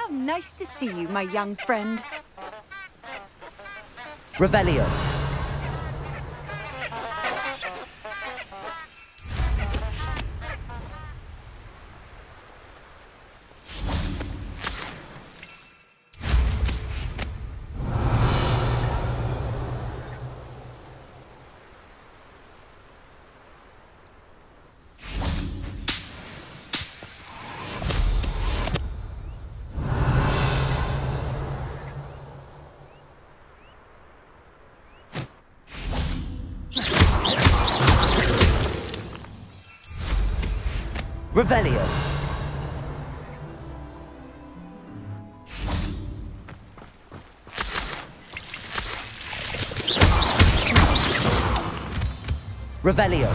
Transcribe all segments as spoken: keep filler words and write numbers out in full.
How nice to see you, my young friend. Revelio. Revelio. Revelio.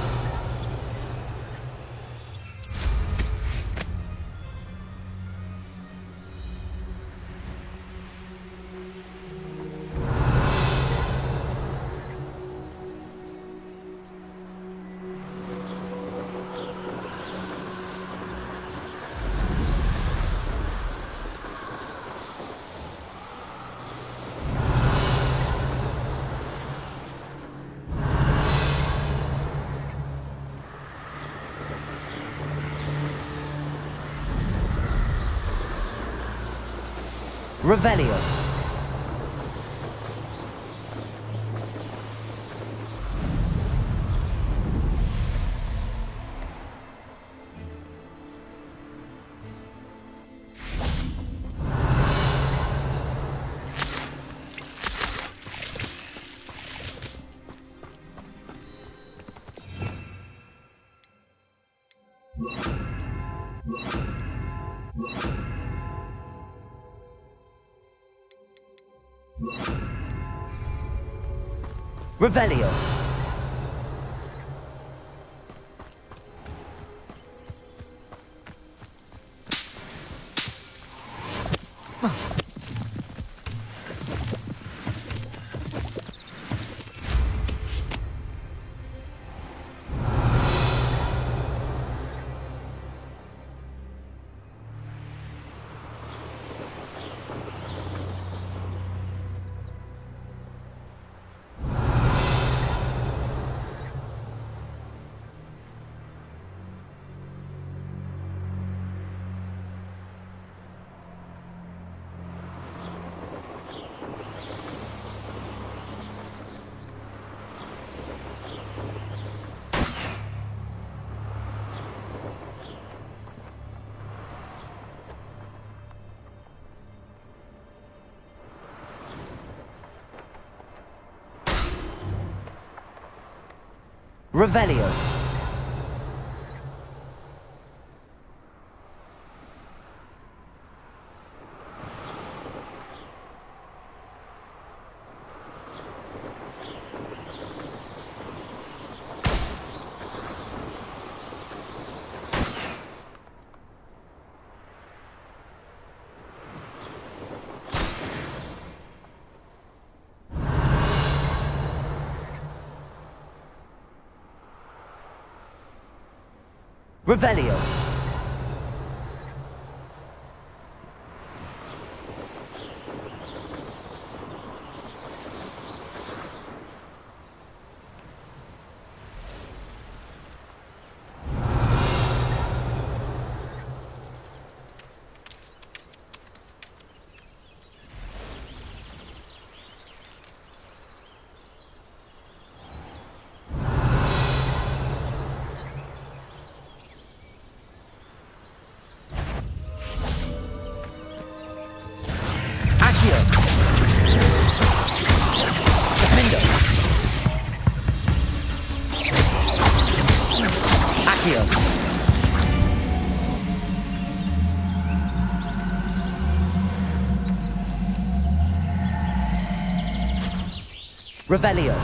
Revelio. Revelio. Revelio. Revelio. Revelio.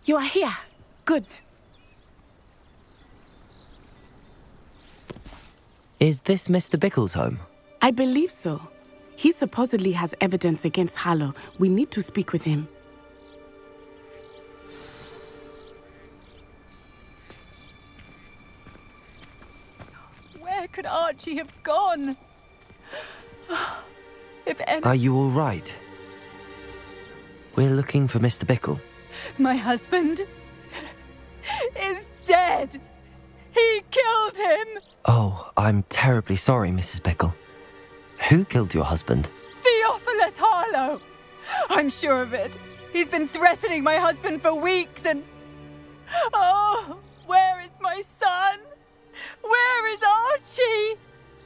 You are here. Good. Is this Mister Bickle's home? I believe so. He supposedly has evidence against Harlow. We need to speak with him. Where could Archie have gone? If any... Are you all right? We're looking for Mister Bickle. My husband is dead. He killed him. Oh, I'm terribly sorry, Missus Bickle. Who killed your husband? Theophilus Harlow. I'm sure of it. He's been threatening my husband for weeks and... Oh, where is my son? Where is Archie?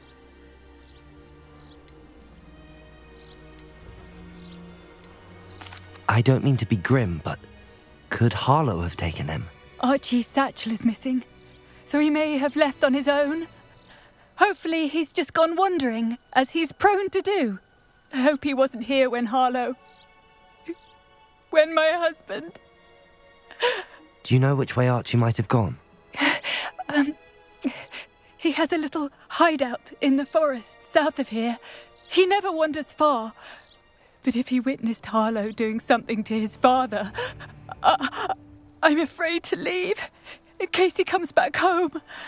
I don't mean to be grim, but could Harlow have taken him? Archie's satchel is missing, so he may have left on his own. Hopefully he's just gone wandering, as he's prone to do. I hope he wasn't here when Harlow... when my husband... Do you know which way Archie might have gone? um, he has a little hideout in the forest south of here. He never wanders far. But if he witnessed Harlow doing something to his father, uh, I'm afraid to leave, in case he comes back home.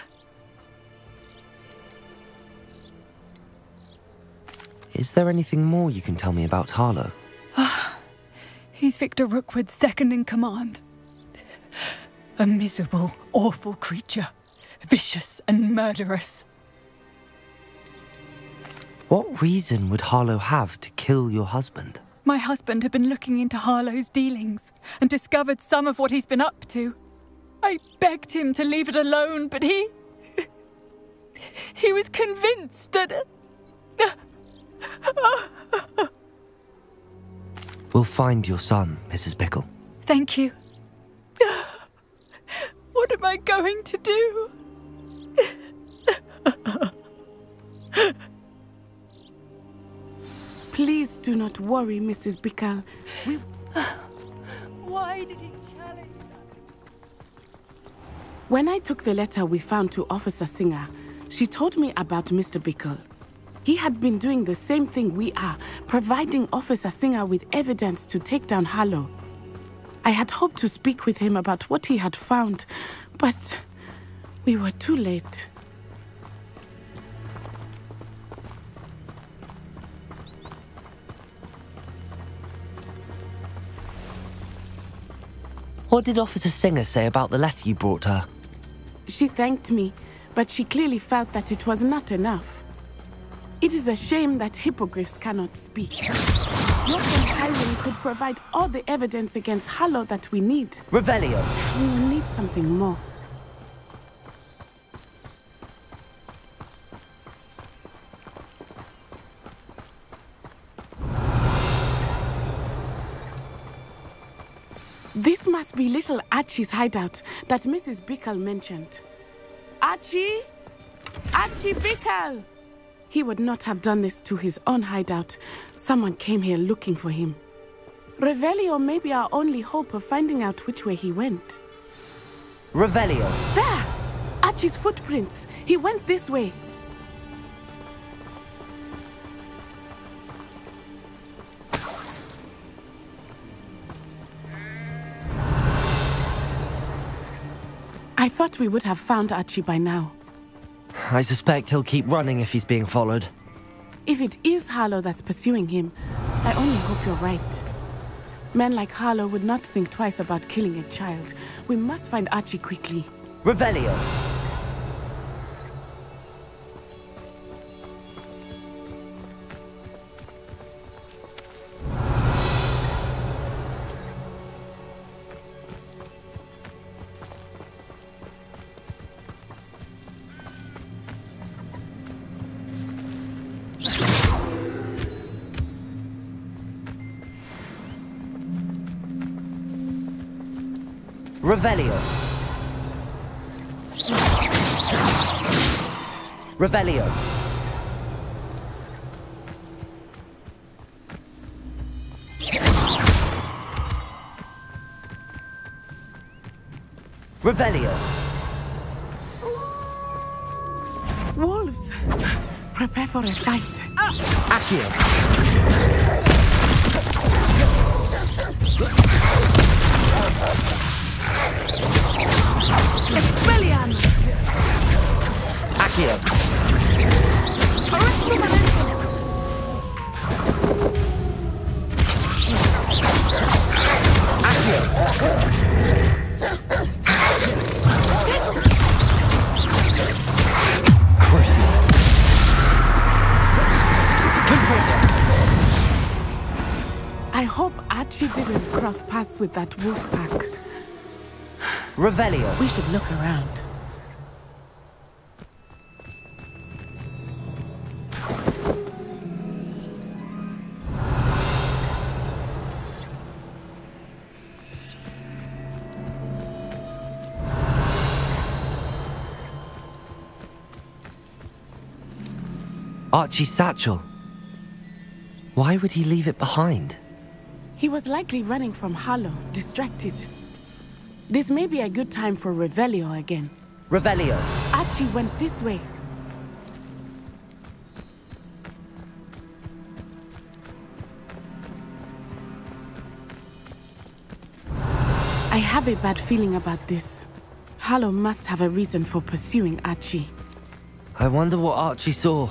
Is there anything more you can tell me about Harlow? He's Victor Rookwood's second in command. A miserable, awful creature. Vicious and murderous. What reason would Harlow have to kill your husband? My husband had been looking into Harlow's dealings and discovered some of what he's been up to. I begged him to leave it alone, but he... he was convinced that... We'll find your son, Missus Bickle. Thank you. What am I going to do? Please do not worry, Missus Bickle. We... Why did he challenge us? When I took the letter we found to Officer Singer, she told me about Mister Bickle. He had been doing the same thing we are, providing Officer Singer with evidence to take down Harlow. I had hoped to speak with him about what he had found, but we were too late. What did Officer Singer say about the letter you brought her? She thanked me, but she clearly felt that it was not enough. It is a shame that hippogriffs cannot speak. Your friend Hiram could provide all the evidence against Harlow that we need. Revelio! We will need something more. This must be little Archie's hideout that Missus Bickle mentioned. Archie? Archie Bickle! He would not have done this to his own hideout. Someone came here looking for him. Revelio may be our only hope of finding out which way he went. Revelio! There! Archie's footprints. He went this way. I thought we would have found Archie by now. I suspect he'll keep running if he's being followed. If it is Harlow that's pursuing him, I only hope you're right. Men like Harlow would not think twice about killing a child. We must find Archie quickly. Revelio! Revelio. Revelio. Revelio. Wolves! Prepare for a fight. Accio. Expelliarmus! Accio. Crucial. I hope Archie didn't cross paths with that wolf pack. Revelio. We should look around. Archie's satchel. Why would he leave it behind? He was likely running from Harlow, distracted. This may be a good time for Revelio again. Revelio. Archie went this way. I have a bad feeling about this. Harlow must have a reason for pursuing Archie. I wonder what Archie saw.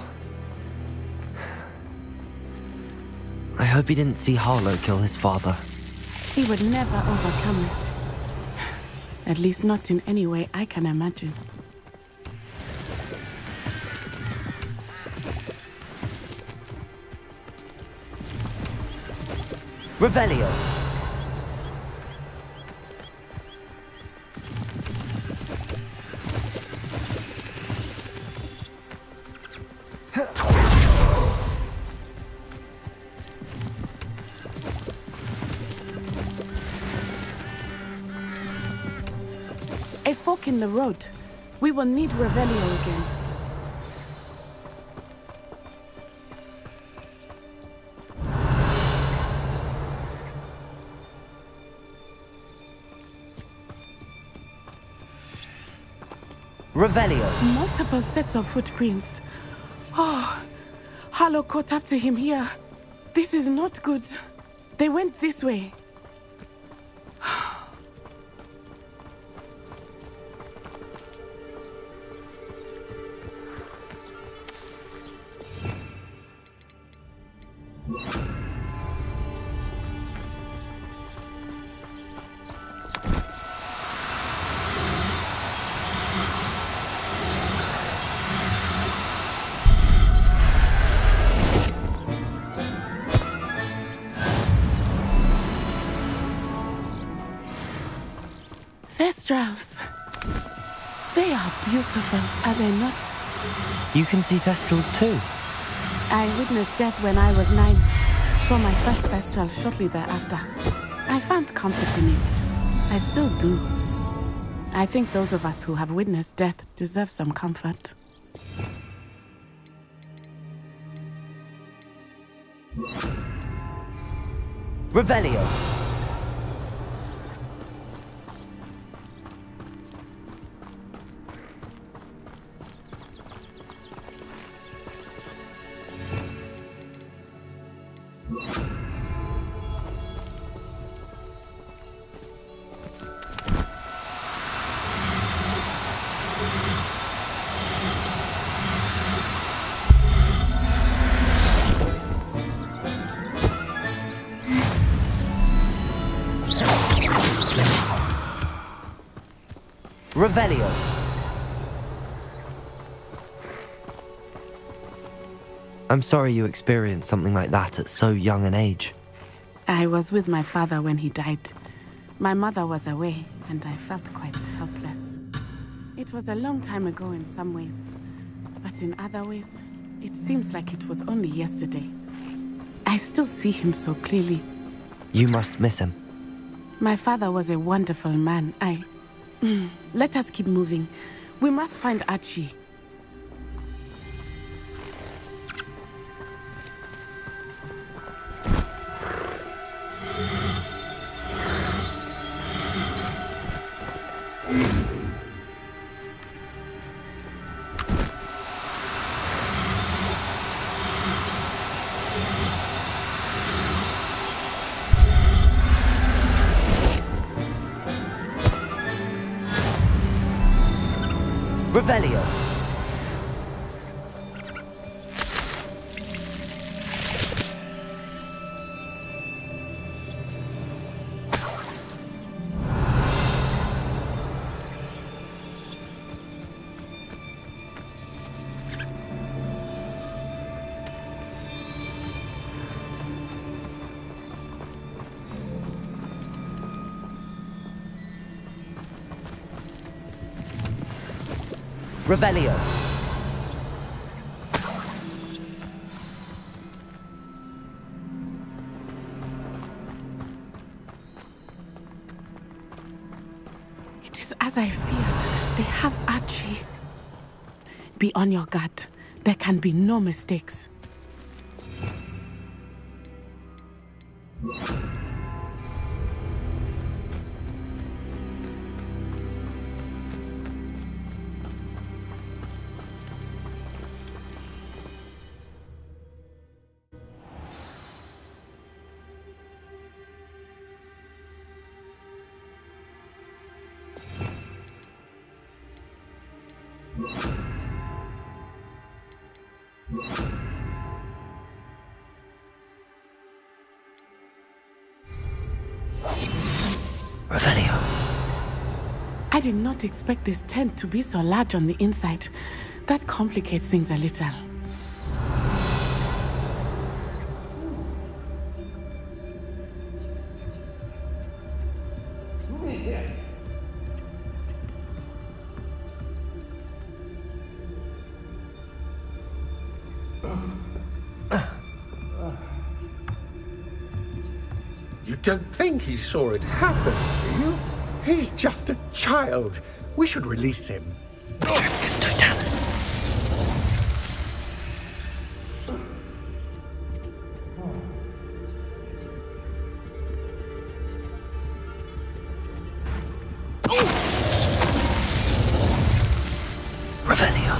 I hope he didn't see Harlow kill his father. He would never overcome it. At least not in any way I can imagine. Revelio. A fork in the road. We will need Revelio again. Revelio. Multiple sets of footprints. Oh, Harlow caught up to him here. This is not good. They went this way. Thestrals. They are beautiful, are they not? You can see Thestrals too. I witnessed death when I was nine. Saw my first Thestral shortly thereafter. I found comfort in it. I still do. I think those of us who have witnessed death deserve some comfort. Revelio. Revelio. I'm sorry you experienced something like that at so young an age. I was with my father when he died. My mother was away, and I felt quite helpless. It was a long time ago in some ways, but in other ways, it seems like it was only yesterday. I still see him so clearly. You must miss him. My father was a wonderful man. I... Let us keep moving. We must find Archie. Mm. Revelio. Revelio. It is as I feared. They have Archie. Be on your guard. There can be no mistakes. Revelio. I did not expect this tent to be so large on the inside. That complicates things a little. You don't think he saw it happen, do you? He's just a child. We should release him. Circus totalis. Revelio.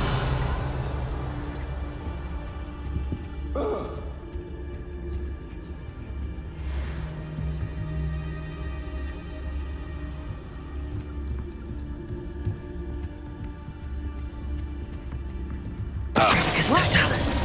Circus totalis.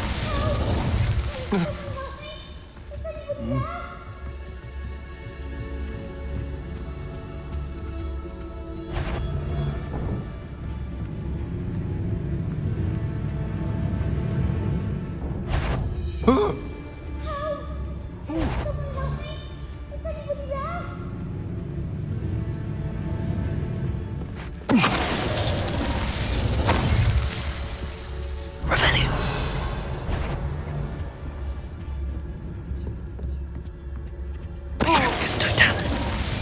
Revelio. Circus totalis.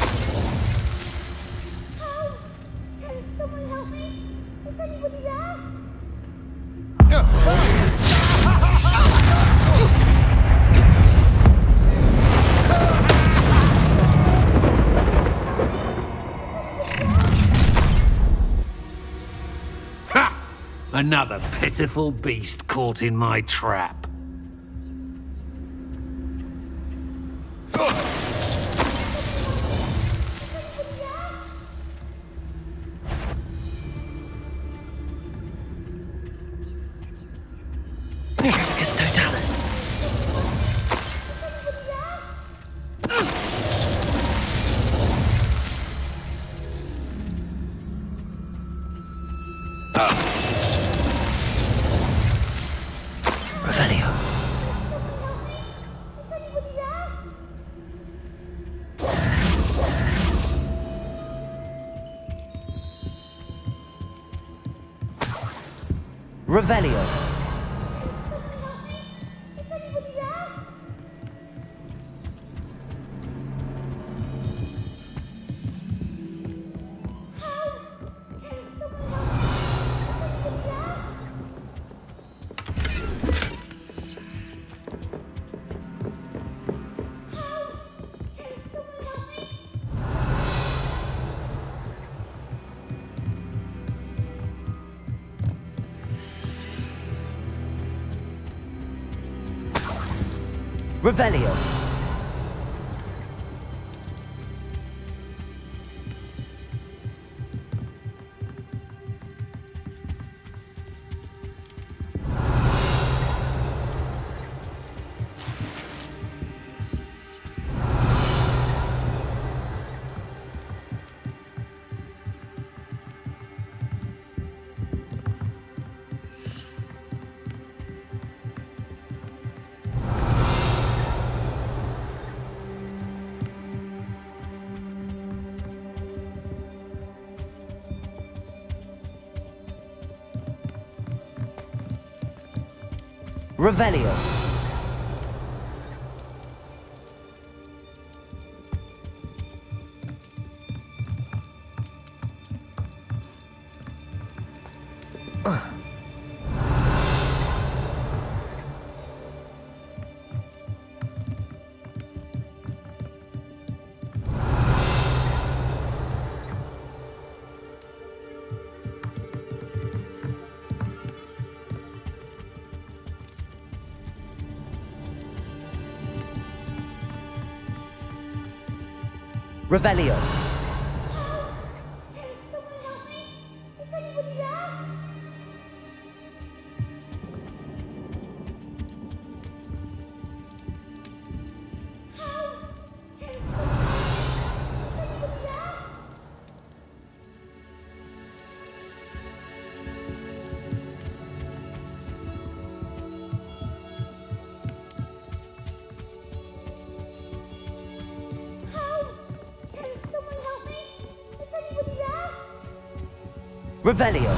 Ha! Another pitiful beast caught in my trap. Circus totalis. Revelio. Revelio. Revelio. Revelio. Revelio. Revelio.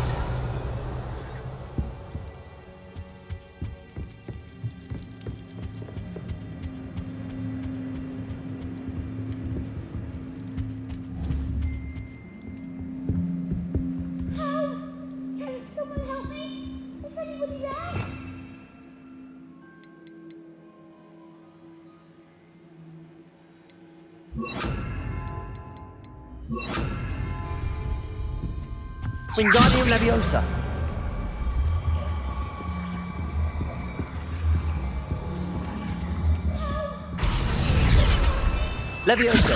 Wingardium Leviosa. Leviosa.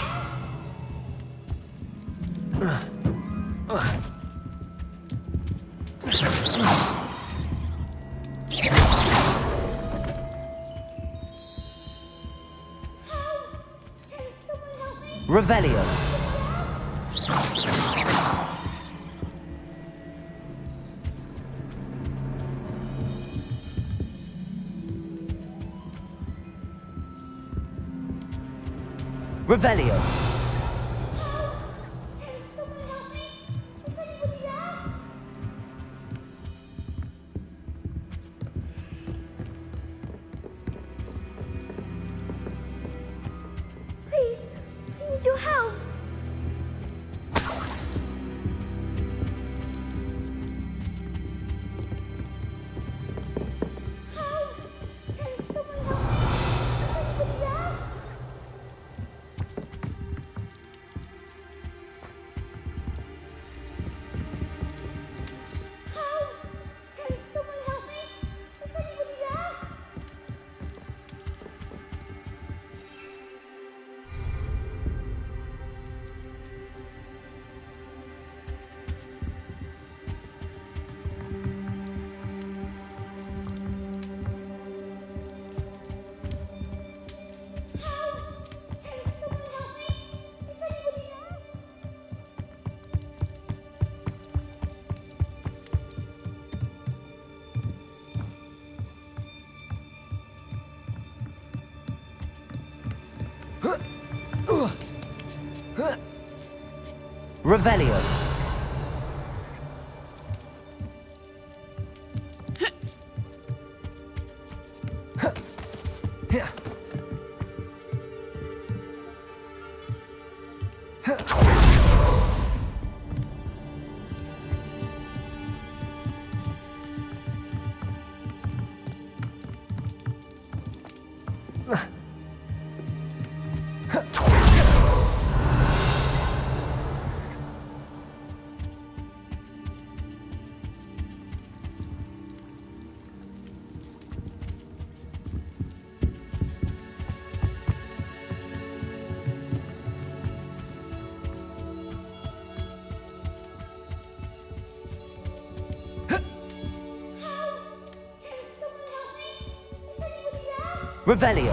Revelio. Revelio. Please, I need your help. Revelio. Revelio.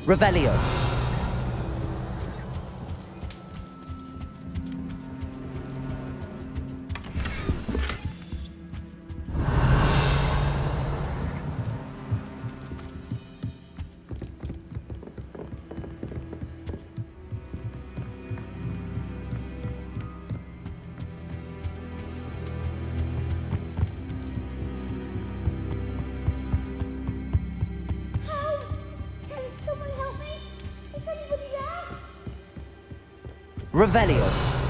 Revelio. Revelio.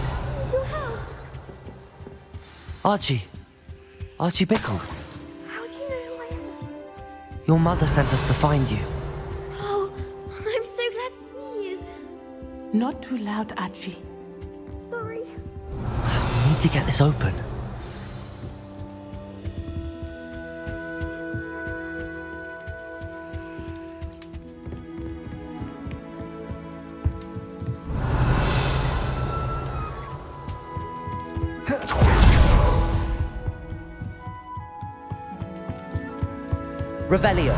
Archie. Archie Bickle. How do you know who I am? Your mother sent us to find you. Oh, I'm so glad to see you. Not too loud, Archie. Sorry. We need to get this open. Revelio.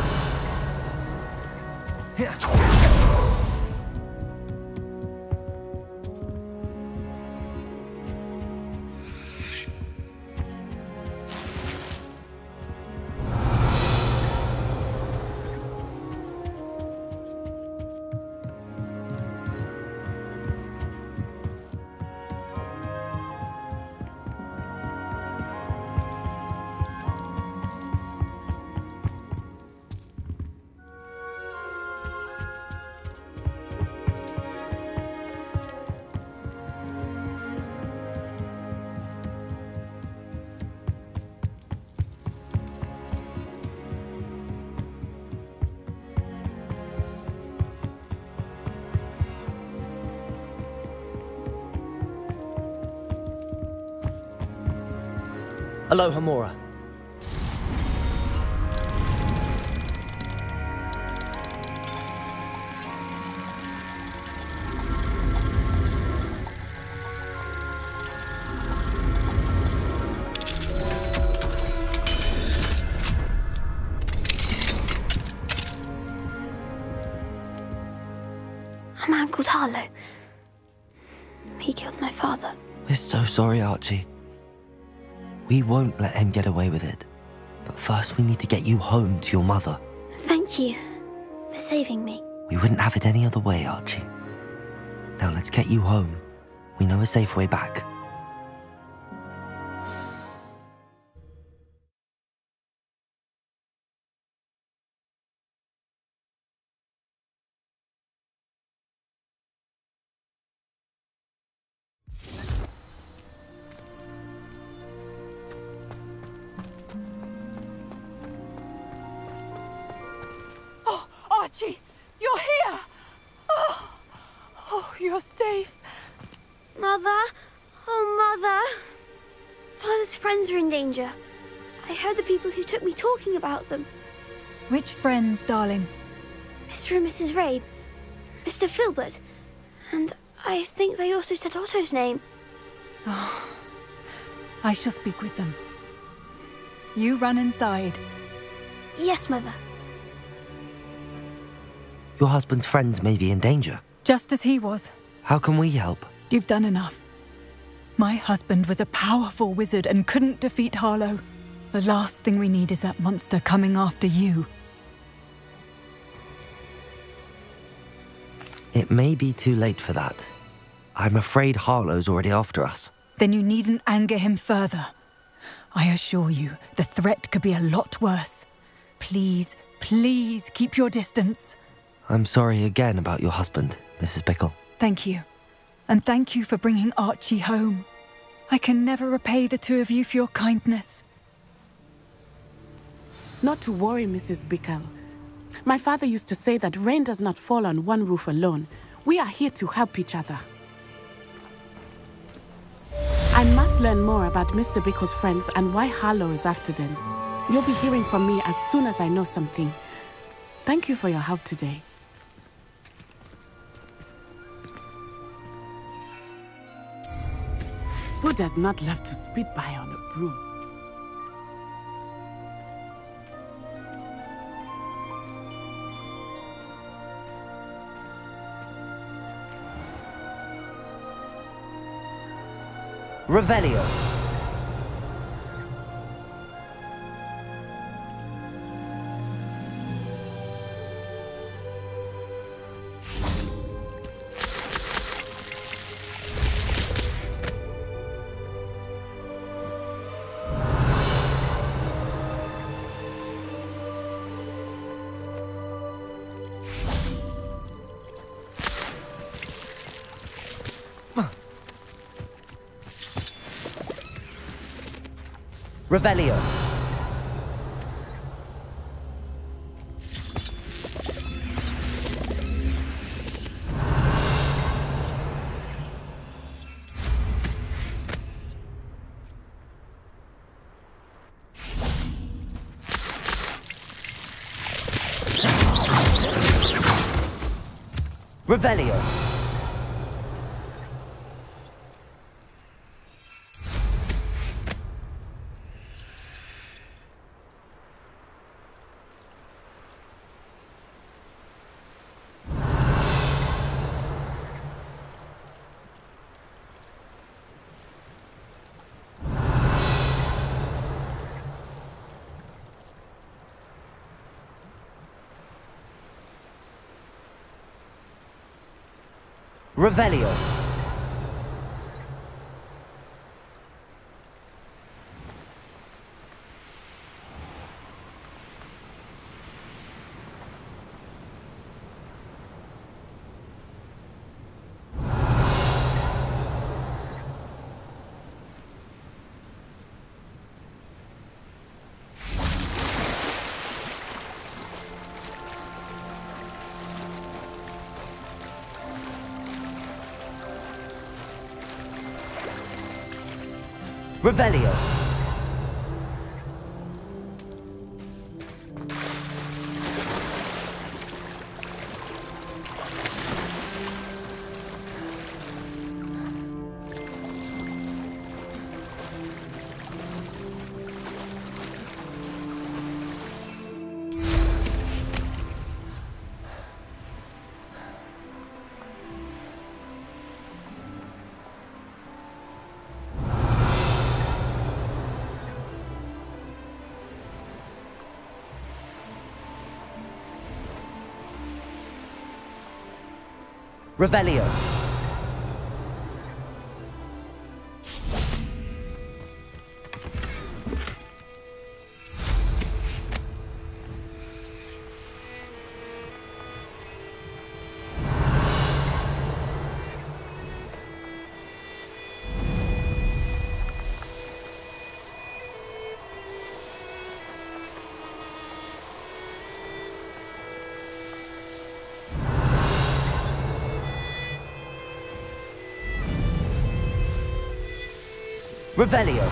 Aloha Mora. A man called Harlow. He killed my father. We're so sorry, Archie. We won't let him get away with it. But first we need to get you home to your mother. Thank you for saving me. We wouldn't have it any other way, Archie. Now let's get you home. We know a safe way back. Archie, you're here! Oh, oh, you're safe. Mother? Oh, Mother. Father's friends are in danger. I heard the people who took me talking about them. Which friends, darling? Mister and Missus Ray, Mister Filbert, and I think they also said Otto's name. Oh, I shall speak with them. You run inside. Yes, Mother. Your husband's friends may be in danger. Just as he was. How can we help? You've done enough. My husband was a powerful wizard and couldn't defeat Harlow. The last thing we need is that monster coming after you. It may be too late for that. I'm afraid Harlow's already after us. Then you needn't anger him further. I assure you, the threat could be a lot worse. Please, please keep your distance. I'm sorry again about your husband, Missus Bickle. Thank you. And thank you for bringing Archie home. I can never repay the two of you for your kindness. Not to worry, Missus Bickle. My father used to say that rain does not fall on one roof alone. We are here to help each other. I must learn more about Mister Bickle's friends and why Harlow is after them. You'll be hearing from me as soon as I know something. Thank you for your help today. Who does not love to speed by on a broom? Revelio. Revelio. Revelio. Revelio. Revelio. Revelio. Revelio.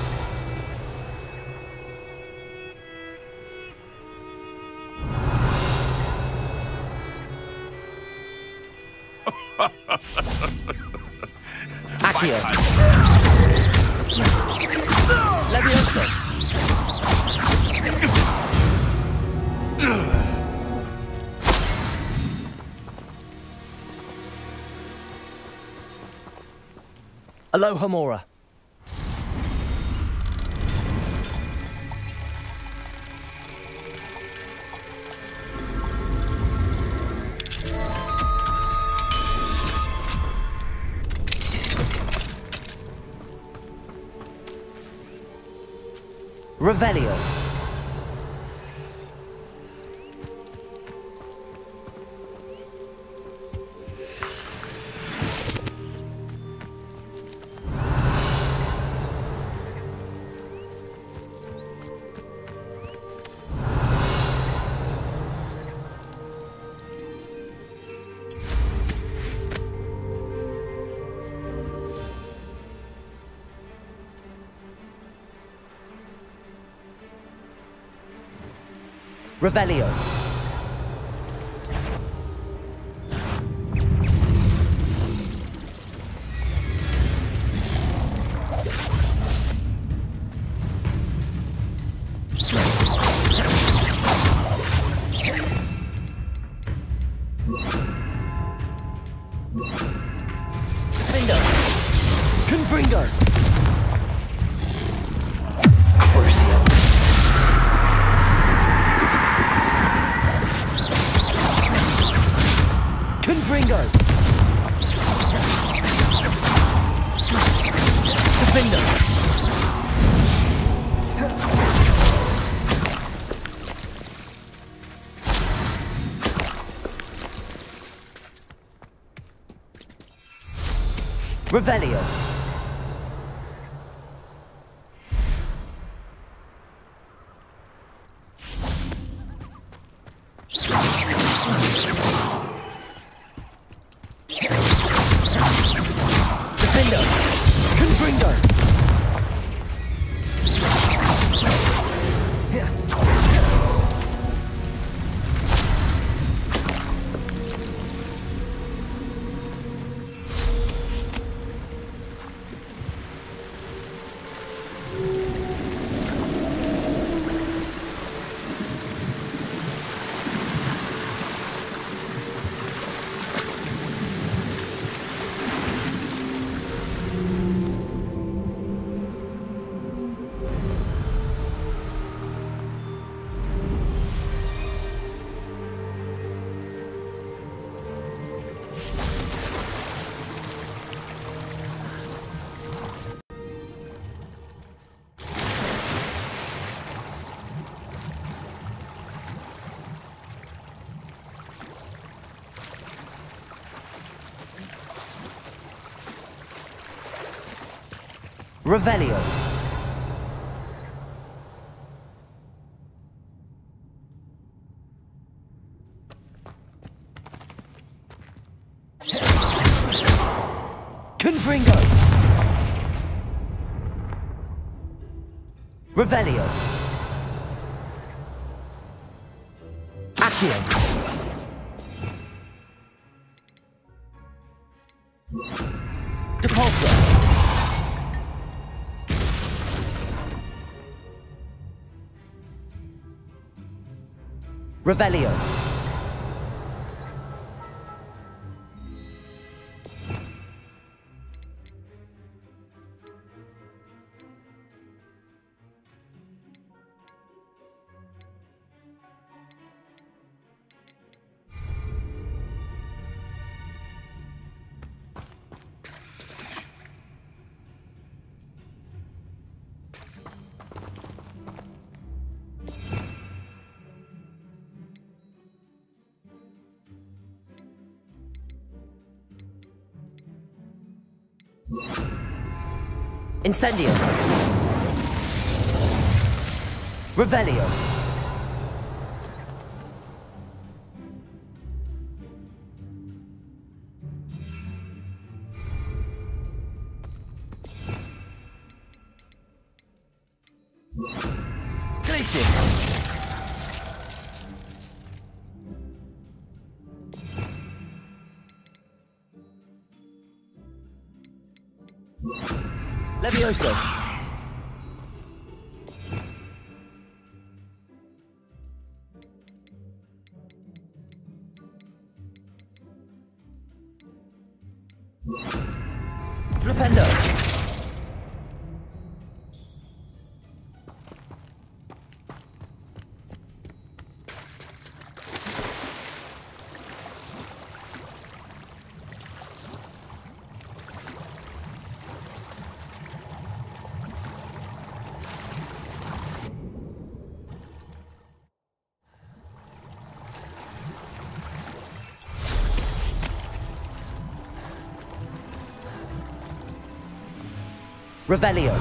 Accio. Levioso. Aloha Mora. Revelio. Revelio. Confringo. Confringo. Confringo! Defender! Revelio! Defender! Confringo! Revelio. Confringo. Revelio. Accio. Depulso. Revelio. Incendio. Revelio. Glacis. Levioso. Flipendo. Revelio.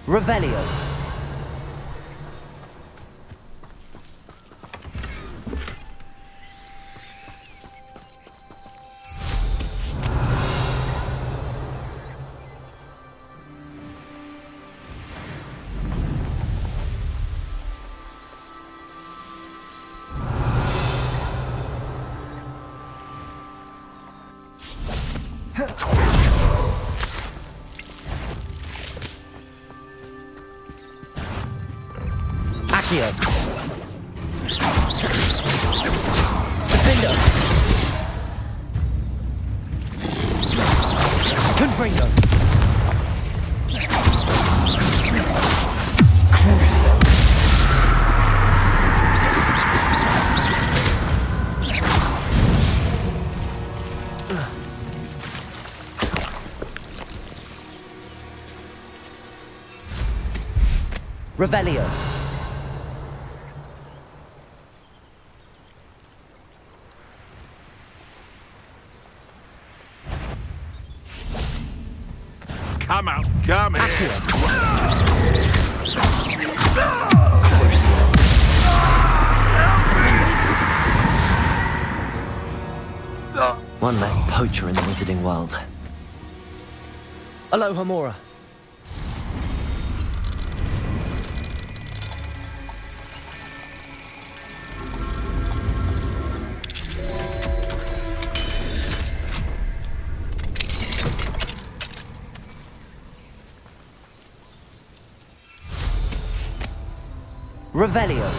Revelio. Accio. Defender. Confringo. Crucio. Revelio. Come out, come here. One less poacher in the wizarding world. Aloha, Mora. Revelio.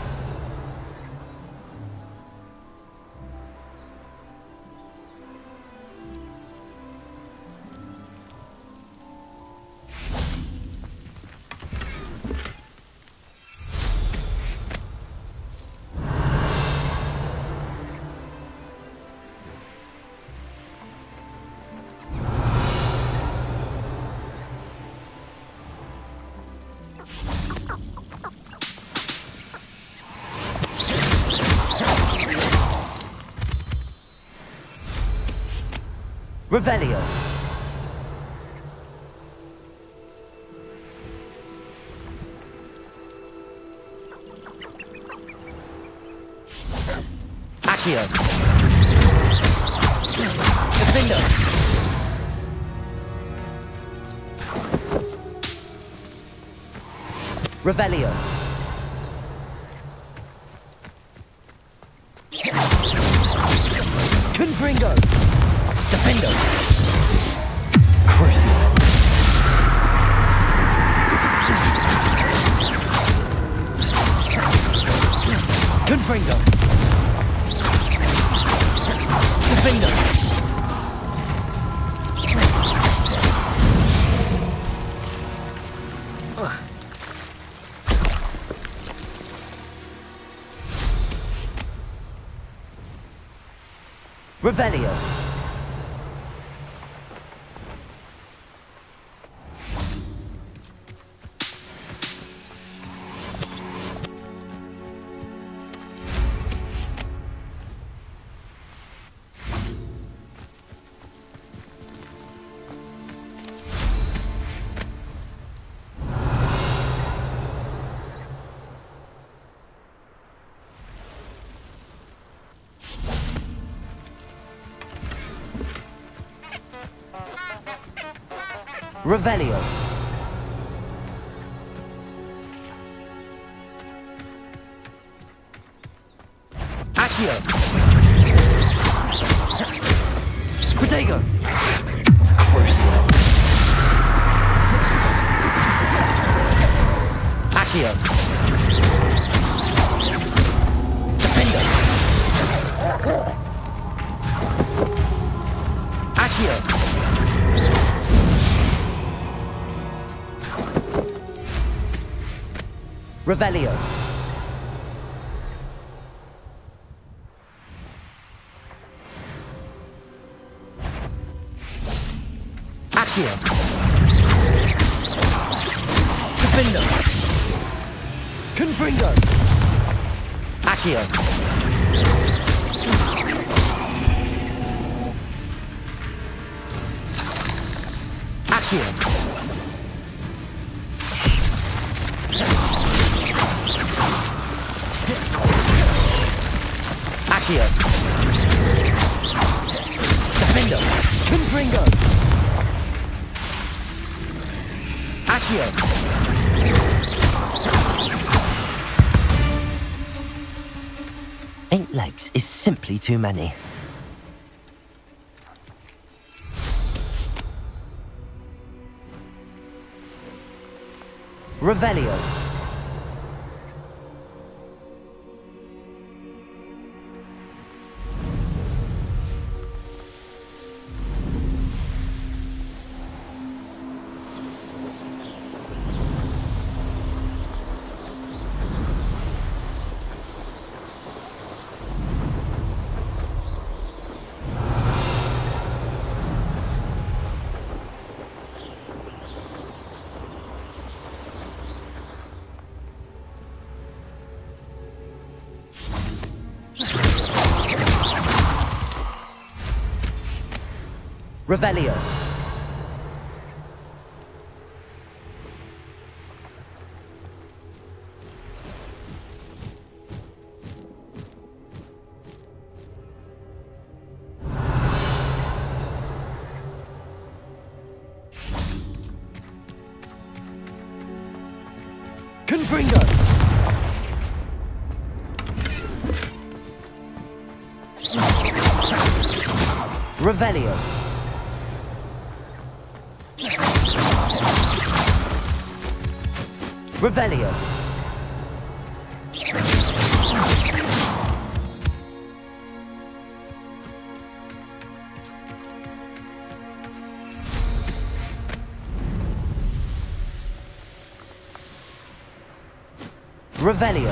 Revelio. Accio. Defender. Revelio. Confringo. Defender. Crucio. Confringo. Defender. Revelio. Revelio. Accio. Protego. Crucio. Accio. Defender. Accio. Revelio. Accio. Defender. Confringo. Accio. Accio. Accio. Defendo. Confringo. Accio. Eight legs is simply too many. Revelio. Revelio. Confringo. Revelio. Revelio. Revelio.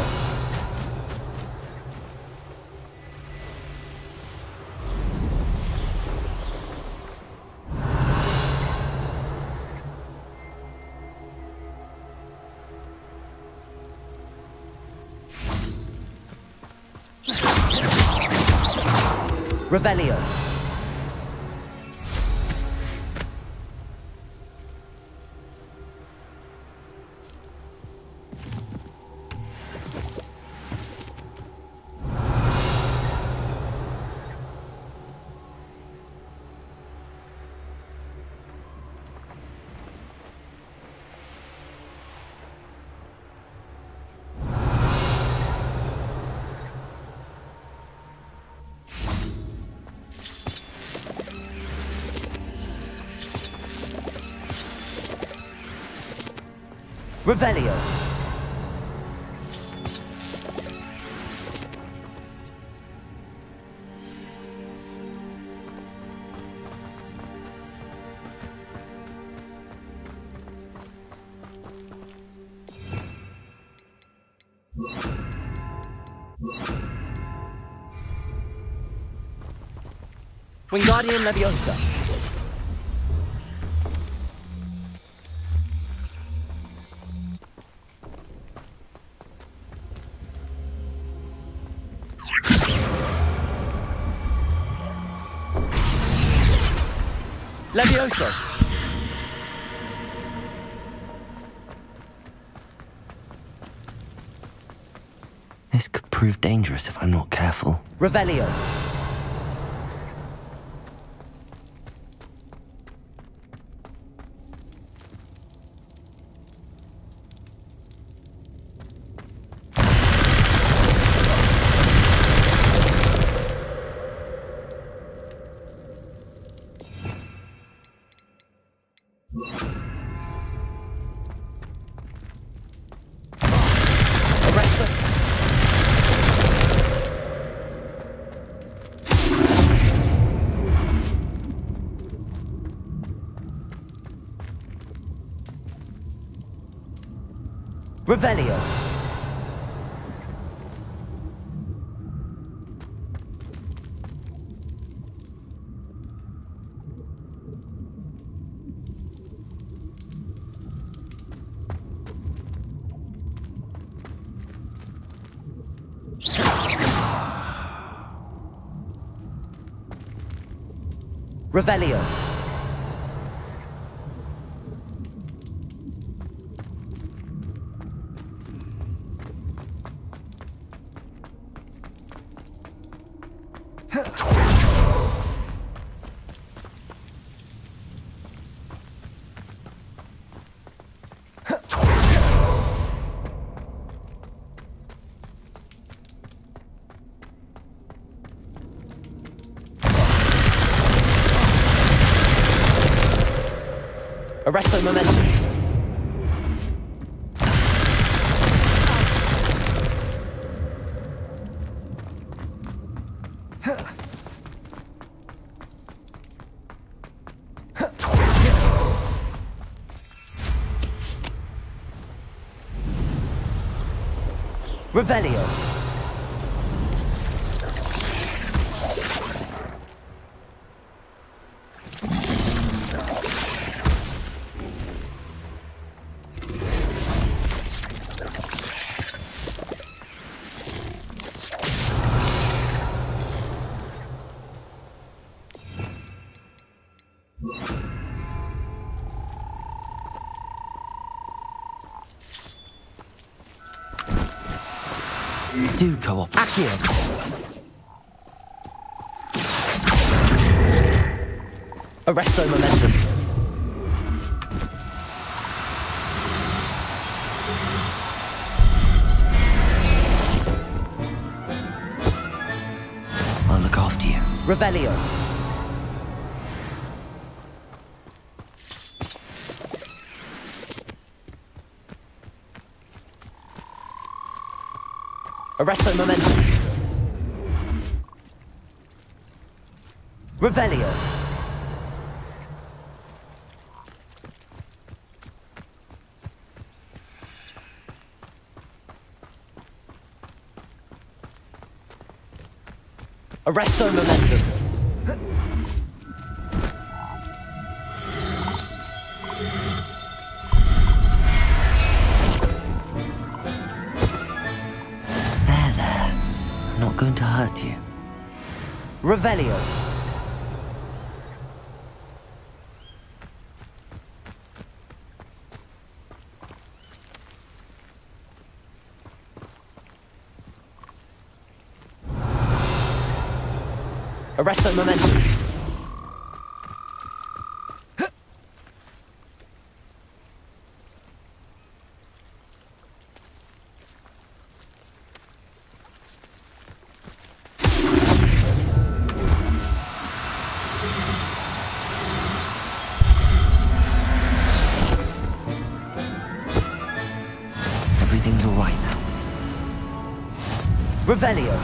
Revelio. Revelio. Wingardium Leviosa. Levioso. This could prove dangerous if I'm not careful. Revelio. Revelio. Revelio. Arresto momentum. Revelio. Do cooperate. Accio. Arresto momentum. I'll look after you. Revelio. Arresto momentum. Revelio. Arresto momentum. Going to hurt you. Revelio. Arresto momentum. Everything's all right now. Revelio.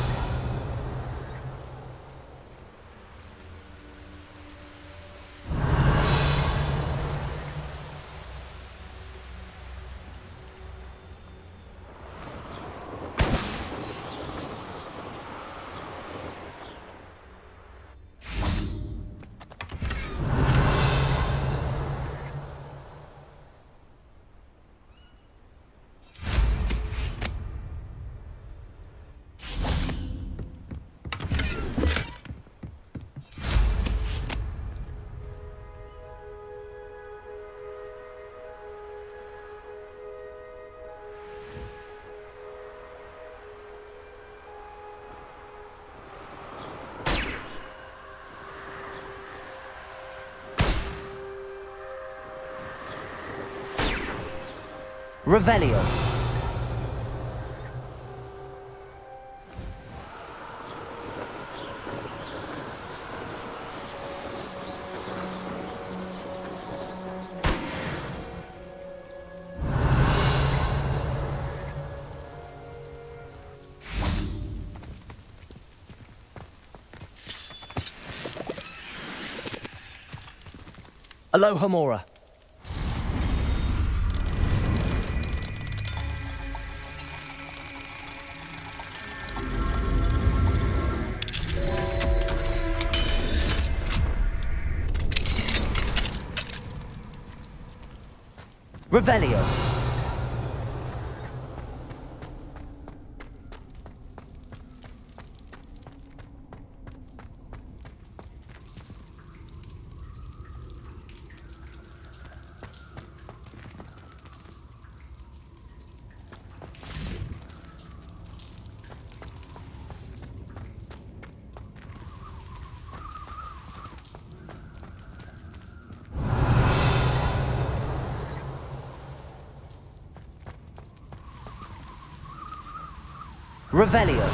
Revelio. Aloha Mora. Revelio. Revelio.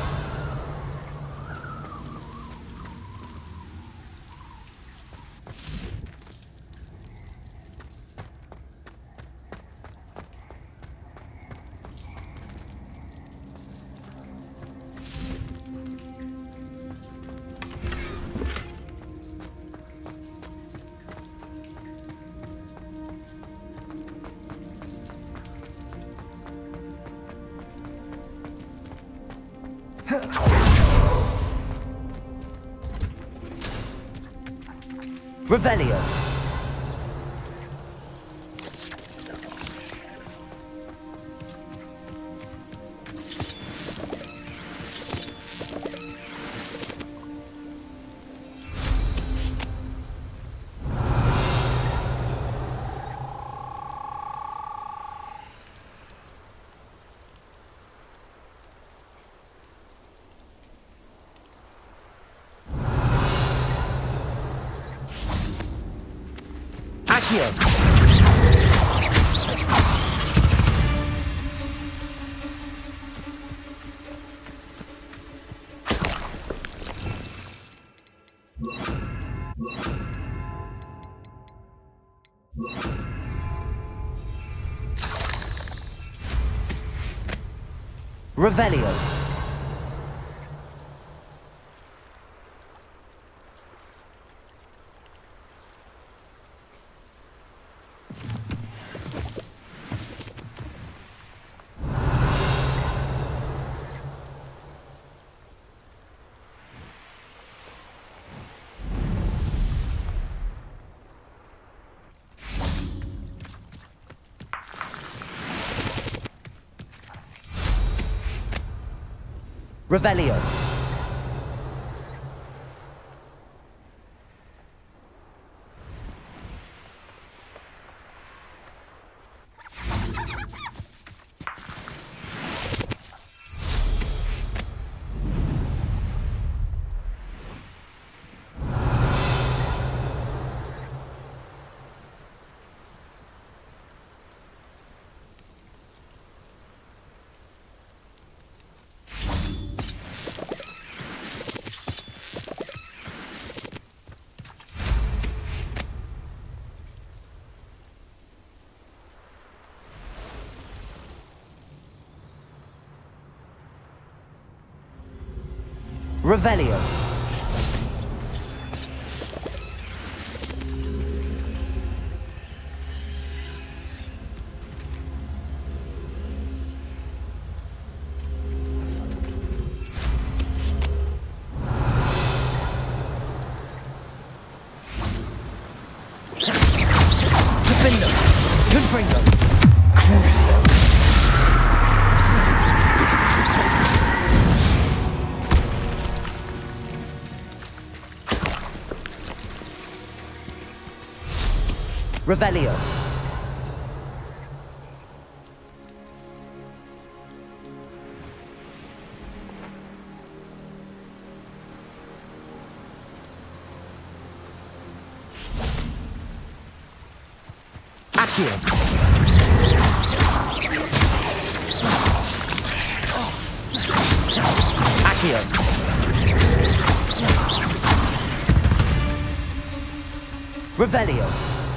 Revelio. Accio. Revelio. Revelio. Revelio. Defendo. Confringo. Crucio. Revelio. Accio. Accio. Revelio.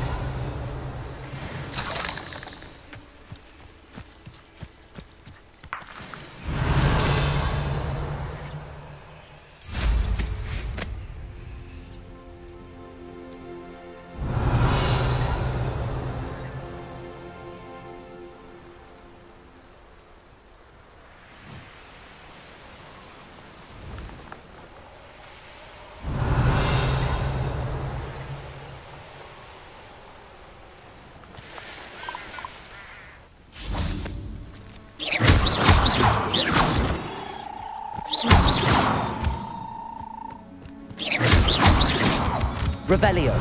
Revelio.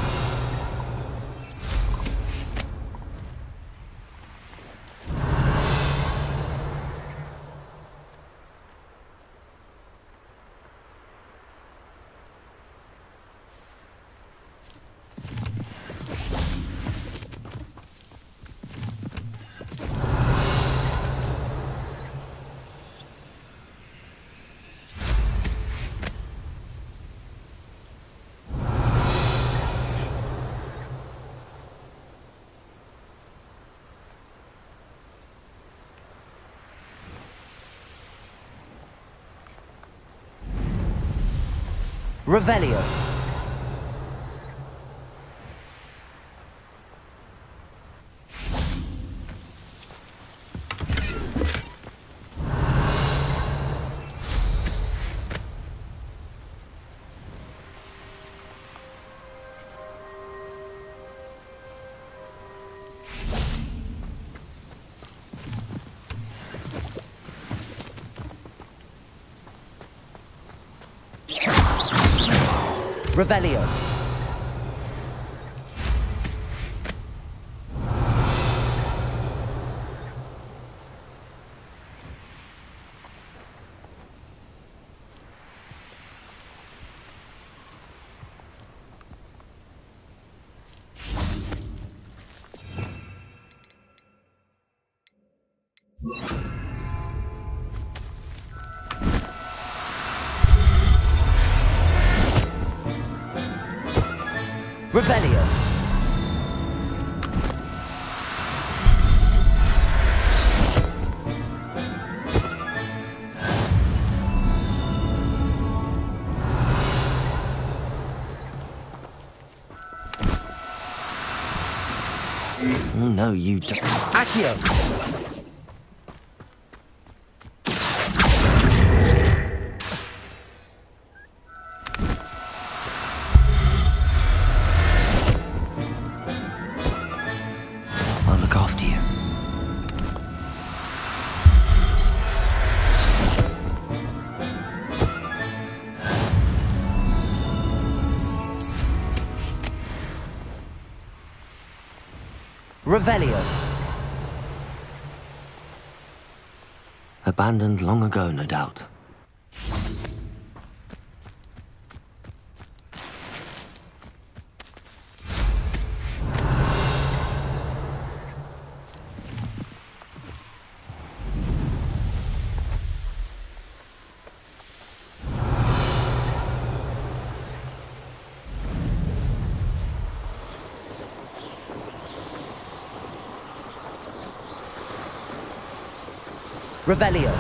Revelio. Revelio. Revelio. Oh, no, you don't. Accio! Revelio. Abandoned long ago, no doubt. Revelio.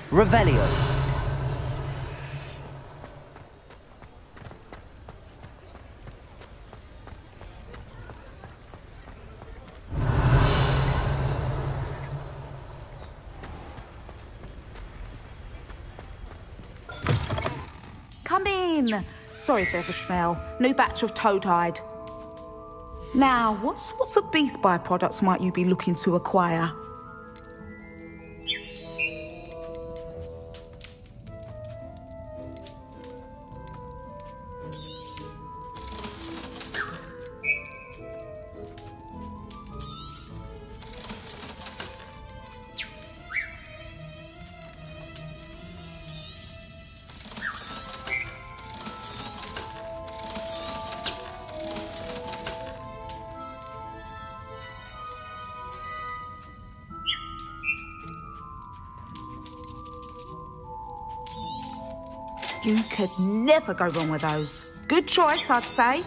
Revelio. Come in. Sorry if there's a smell. New batch of toad-hide. Now, what sorts of beast byproducts might you be looking to acquire? You could never go wrong with those. Good choice, I'd say.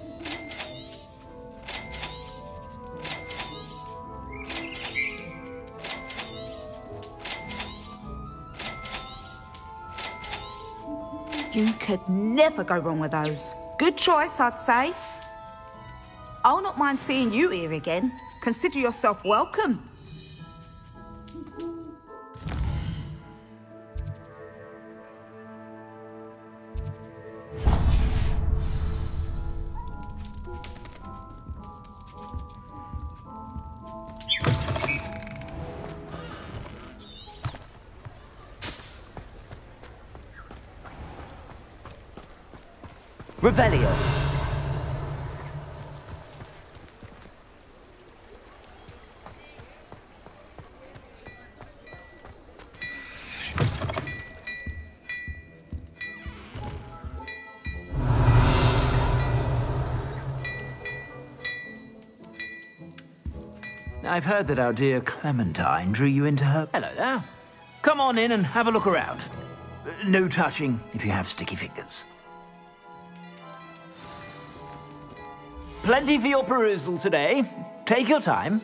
You could never go wrong with those. Good choice, I'd say. I'll not mind seeing you here again. Consider yourself welcome. Revelio. I've heard that our dear Clementine drew you into her... Hello there. Come on in and have a look around. No touching if you have sticky fingers. Plenty for your perusal today. Take your time.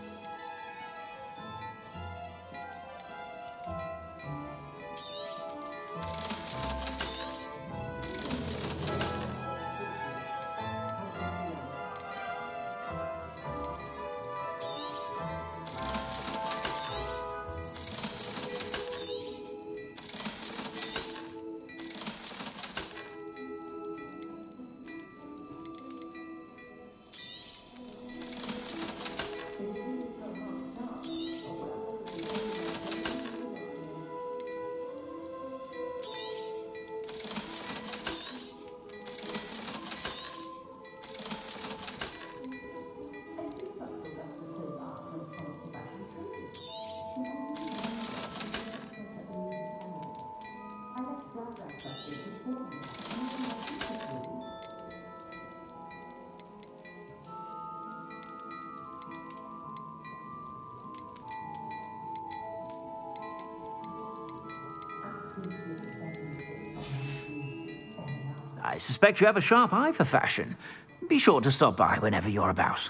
I suspect you have a sharp eye for fashion. Be sure to stop by whenever you're about.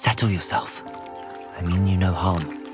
Settle yourself. I mean you no harm.